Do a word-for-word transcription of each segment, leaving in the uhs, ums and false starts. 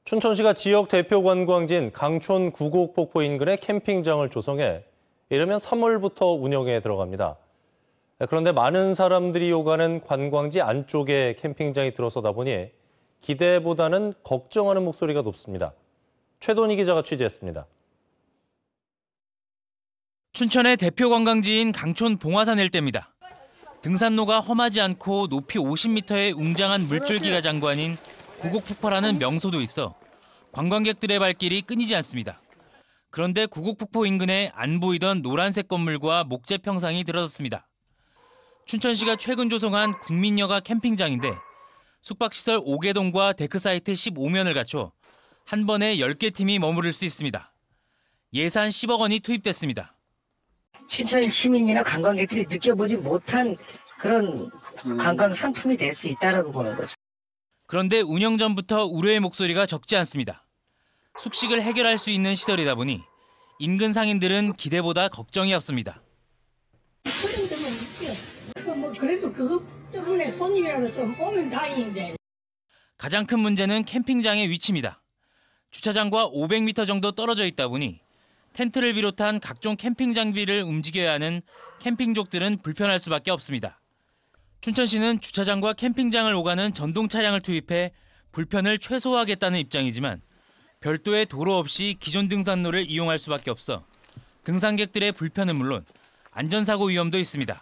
춘천시가 지역 대표 관광지인 강촌 구곡폭포 인근에 캠핑장을 조성해 이르면 삼월부터 운영에 들어갑니다. 그런데 많은 사람들이 오가는 관광지 안쪽에 캠핑장이 들어서다 보니 기대보다는 걱정하는 목소리가 높습니다. 최돈희 기자가 취재했습니다. 춘천의 대표 관광지인 강촌 봉화산 일대입니다. 등산로가 험하지 않고 높이 오십 미터의 웅장한 물줄기가 장관인 구곡폭포라는 명소도 있어 관광객들의 발길이 끊이지 않습니다. 그런데 구곡폭포 인근에 안 보이던 노란색 건물과 목재 평상이 들어섰습니다. 춘천시가 최근 조성한 국민여가 캠핑장인데 숙박시설 오 개 동과 데크사이트 십오 면을 갖춰 한 번에 열 개 팀이 머무를 수 있습니다. 예산 십억 원이 투입됐습니다. 춘천 시민이나 관광객들이 느껴보지 못한 그런 관광 상품이 될 수 있다고 보는 거죠. 그런데 운영 전부터 우려의 목소리가 적지 않습니다. 숙식을 해결할 수 있는 시설이다 보니 인근 상인들은 기대보다 걱정이 앞섭니다. 뭐 그래도 그것 때문에 손님이라도 좀 오면 다행인데. 가장 큰 문제는 캠핑장의 위치입니다. 주차장과 오백 미터 정도 떨어져 있다 보니 텐트를 비롯한 각종 캠핑 장비를 움직여야 하는 캠핑족들은 불편할 수밖에 없습니다. 춘천시는 주차장과 캠핑장을 오가는 전동 차량을 투입해 불편을 최소화하겠다는 입장이지만 별도의 도로 없이 기존 등산로를 이용할 수밖에 없어 등산객들의 불편은 물론 안전사고 위험도 있습니다.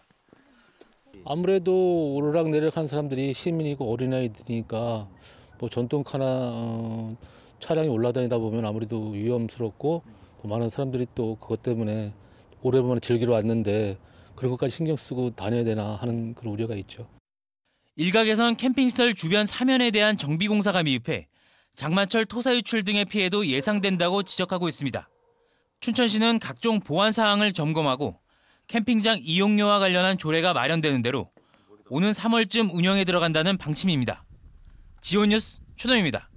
아무래도 오르락내리락 한 사람들이 시민이고 어린아이들이니까 뭐 전동카나 어, 차량이 올라다니다 보면 아무래도 위험스럽고 또 많은 사람들이 또 그것 때문에 오랜만에 즐기러 왔는데 그런 것까지 신경 쓰고 다녀야 되나 하는 그런 우려가 있죠. 일각에선 캠핑시설 주변 사면에 대한 정비공사가 미흡해 장마철 토사 유출 등의 피해도 예상된다고 지적하고 있습니다. 춘천시는 각종 보안 사항을 점검하고 캠핑장 이용료와 관련한 조례가 마련되는 대로 오는 삼월쯤 운영에 들어간다는 방침입니다. 지오뉴스 최동입니다.